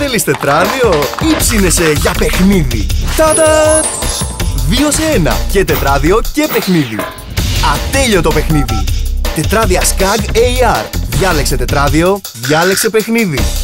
Θέλεις τετράδιο ή ψήνεσαι για παιχνίδι? Ταντα! 2 σε 1. Και τετράδιο και παιχνίδι. Ατέλειωτο παιχνίδι. Τετράδια SCAG AR. Διάλεξε τετράδιο, διάλεξε παιχνίδι.